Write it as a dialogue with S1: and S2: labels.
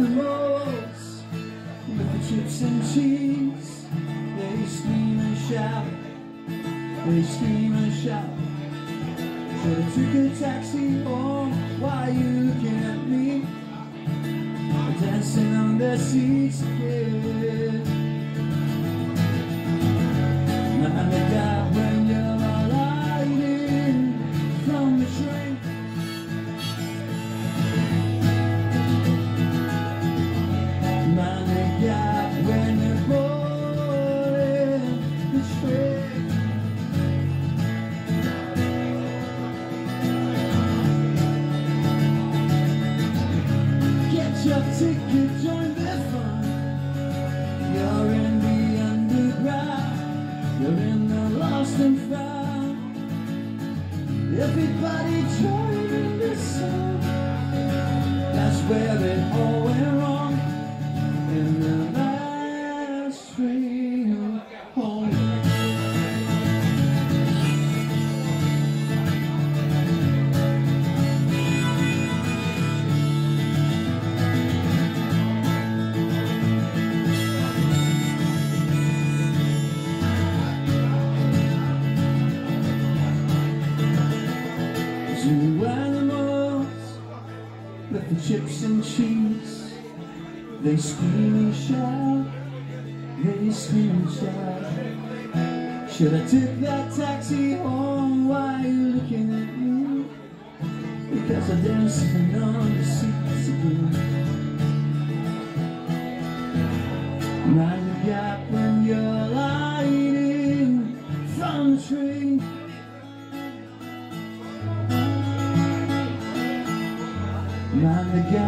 S1: animals with the chips and cheese. They scream and shout, they scream and shout. Should've took a taxi home. Why are you looking at me? Dancing on their seats again. Mind the gap when you're alighting from the train. Mind the gap when you're boarding the train. Get your ticket, join the fun. You're in the underground, you're in the lost and found. Everybody joining the song. That's where it all went wrong. In the last train home. Two animals with the chips and cheese. They scream and shout, they scream and shout. Should I took that taxi home? Why are you looking at me? Because I'm dancing on the seats again. Mind the gap when you're lighting from the train. Mind the gap